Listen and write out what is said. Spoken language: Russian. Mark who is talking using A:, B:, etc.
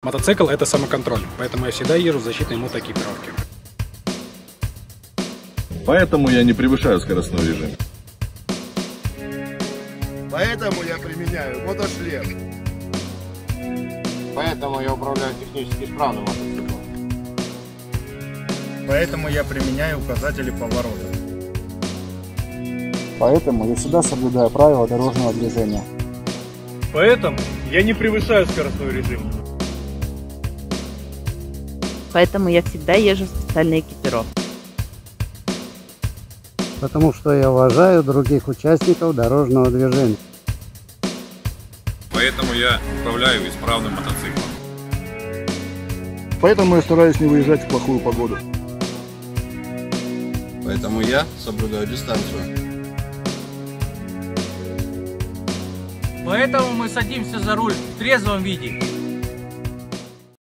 A: Мотоцикл – это самоконтроль, поэтому я всегда езжу в защитной мотоэкипировке.
B: Поэтому я не превышаю скоростной режим.
C: Поэтому я применяю мотошлем.
D: Поэтому я управляю технически исправным мотоциклом.
E: Поэтому я применяю указатели поворота.
F: Поэтому я всегда соблюдаю правила дорожного движения.
E: Поэтому я не превышаю скоростной режим.
G: Поэтому я всегда езжу в специальной экипировке.
H: Потому что я уважаю других участников дорожного движения.
B: Поэтому я управляю исправным мотоциклом.
F: Поэтому я стараюсь не выезжать в плохую погоду.
D: Поэтому я соблюдаю дистанцию.
I: Поэтому мы садимся за руль в трезвом виде.